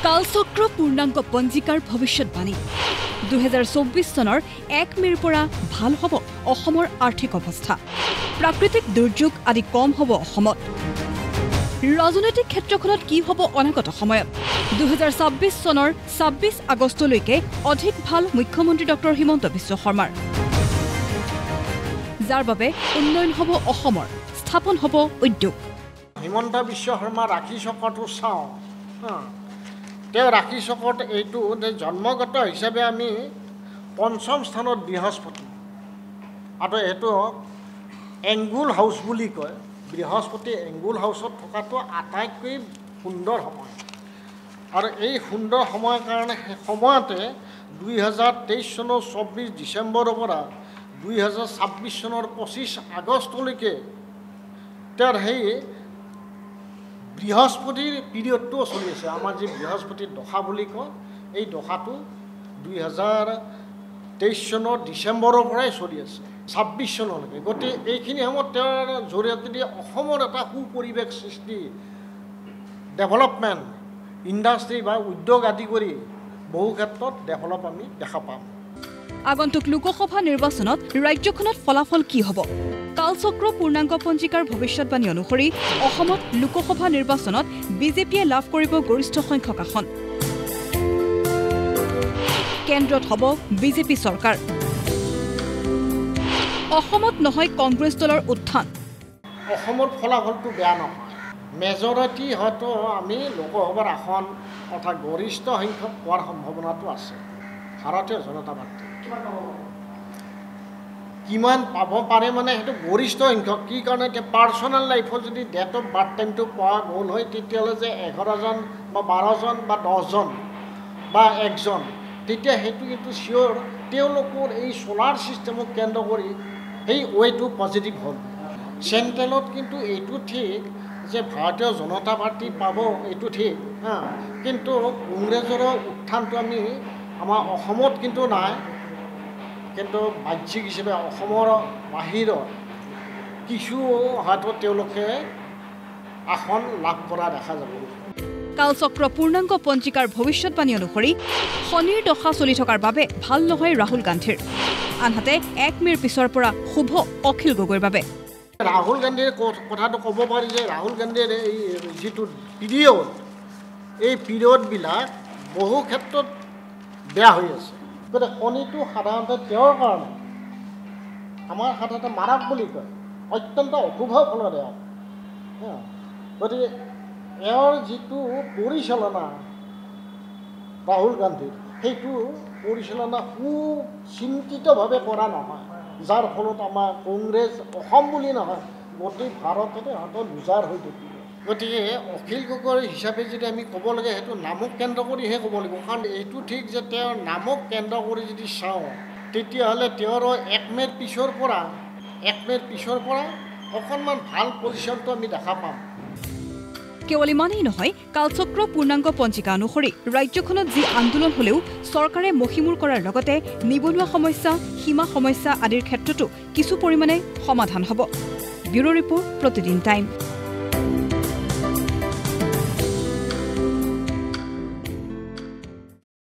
কালচক্ৰ পূৰ্ণাংগ পঞ্জিকাৰ ভৱিষ্যৎবাণী 2024 চনৰ 1 মেৰ পৰা ভাল হ'ব অসমৰ আৰ্থিক অৱস্থা প্ৰাকৃতিক দুৰ্যোগ আদি কম হ'ব অসমত ৰাজনৈতিক ক্ষেত্ৰখনত কি হ'ব অনাগত সময়ত 2026 চনৰ 26 আগষ্টলৈকে অধিক ভাল মুখ্যমন্ত্ৰী ডক্টৰ হিমন্ত বিশ্ব শৰ্মাৰ যাৰ বাবে উন্নয়ন হ'ব অসমৰ স্থাপন হ'ব উদ্যোগ হিমন্ত বিশ্ব শৰ্মা ৰাখি চকৰটো চাওঁ তেওঁ ৰাখি চকত এইটো জন্মগত হিচাপে আমি পঞ্চম স্থানত বৃহস্পতি আৰু এইটো এংগুল হাউচ বুলি কয় বৃহস্পতি এংগুল হাউচত থকাটো আটাইতকৈ সুন্দৰ সময় আৰু এই সুন্দৰ সময়ৰ কাৰণে সময়তে 2023 চনৰ 24 ডিচেম্বৰৰ পৰা 2026 চনৰ 25 আগষ্টলৈকে তেওঁৰ সেই বৃহস্পতিৰ পিৰিয়ডটো চলি আছে আমাৰ যে বৃহস্পতিৰ দশা বুলি কয় এই দশাটো 2023 চনৰ ডিচেম্বৰৰ পৰাই চলি আছে 26 চনলৈকে গতিকে এইখিনি সময়ত তেওঁৰ জৰিয়তে দি অসমৰ এটা সুপৰিৱেশ সৃষ্টি ডেভেলপমেণ্ট ইণ্ডাষ্ট্ৰী বা উদ্যোগ আদি কৰি বহু ক্ষেত্ৰত ডেভেলপ আমি দেখা পাম আগন্তুক লোকসভা নিৰ্বাচনত ৰাজ্যখনত ফলাফল কি হ'ব কালচক্ৰ পূৰ্ণাংগ পঞ্জিকাৰ ভৱিষ্যৎবাণী অনুসৰি অসমত লোকসভা নিৰ্বাচনত বিজেপিয়ে লাভ কৰিব গৰিষ্ঠ সংখ্যক আসন কেন্দ্ৰত হ'ব বিজেপি চৰকাৰ অসমত নহয় কংগ্ৰেছ দলৰ উত্থান অসমৰ ফলাফলটো বেয়া নহয় মেজৰিটি হয়তো আমি লোকসভাৰ আসন অৰ্থাৎ গৰিষ্ঠ সংখ্যক পোৱাৰ সম্ভাৱনাটো আছে ভাৰতীয় জনতা পাৰ্টি কিমান পাব পাৰে মানে সেইটো গৰিষ্ঠ সংখ্যক কি কাৰণে এতিয়া পাৰ্চনেল লাইফত যদি ডেট অফ বাৰ্থ টাইমটো পোৱা গ'ল হয় তেতিয়াহ'লে যে 11জন বা 12জন বা 10জন বা 1জন তেতিয়া সেইটো কিন্তু চিয়'ৰ তেওঁলোকৰ এই চ'লাৰ ছিষ্টেমক কেন্দ্ৰ কৰি সেই ৱেটো পজিটিভ হ'ল চেণ্ট্ৰেলত কিন্তু এইটো ঠিক যে ভাৰতীয় জনতা পাৰ্টি পাব এইটো ঠিক কিন্তু কংগ্ৰেছৰ উত্থানটো আমি আমাৰ অসমত কিন্তু নাই কিন্তু বাহ্যিক হিচাপে অসমৰ বাহিৰত কিছু হয়তো তেওঁলোকে আসন লাভ কৰা দেখা যাব কালচক্ৰ পূৰ্ণাংগ পঞ্জিকাৰ ভৱিষ্যৎবাণী অনুসৰি শনিৰ দশা চলি থকাৰ বাবে ভাল নহয় ৰাহুল গান্ধীৰ আনহাতে 1 মেৰ পিছৰ পৰা শুভ অখিল গগৈৰ বাবে ৰাহুল গান্ধীৰ কথাটো ক'ব পাৰি যে ৰাহুল গান্ধীৰ এই যিটো পিৰিয়ড এই পিৰিয়ডবিলাক বহু ক্ষেত্ৰত বেয়া হৈ আছে গতিকে শনিটো সাধাৰণতে তেওঁৰ কাৰণে আমাৰ সাধাৰণতে মাৰাক বুলি কয় অত্যন্ত অশুভ ফলদায়ক গতিকে এওঁৰ যিটো পৰিচালনা ৰাহুল গান্ধীৰ সেইটো পৰিচালনা সুচিন্তিতভাৱে কৰা নহয় যাৰ ফলত আমাৰ কংগ্ৰেছ অসম বুলি নহয় গোটেই ভাৰততে হয়তো লুজাৰ হৈ থাকিব গতিকে অখিল গগৈ হিচাপে যদি আমি ক'ব লাগে সেইটো নামক কেন্দ্ৰ কৰিহে ক'ব লাগিব কাৰণ এইটো ঠিক যে তেওঁৰ নামক কেন্দ্ৰ কৰি যদি চাওঁ তেতিয়াহ'লে তেওঁৰ 1 মেৰ পিছৰ পৰা অকণমান ভাল পজিশ্যনটো আমি দেখা পাম কেৱল ইমানেই নহয় কালচক্ৰ পূৰ্ণাংগ পঞ্জিকা অনুসৰি ৰাজ্যখনত যি আন্দোলন হ'লেও চৰকাৰে মহিমূৰ কৰাৰ লগতে নিবনুৱা সমস্যা সীমা সমস্যা আদিৰ ক্ষেত্ৰতো কিছু পৰিমাণে সমাধান হ'ব ব্যুৰ' ৰিপৰ্ট প্ৰতিদিন টাইম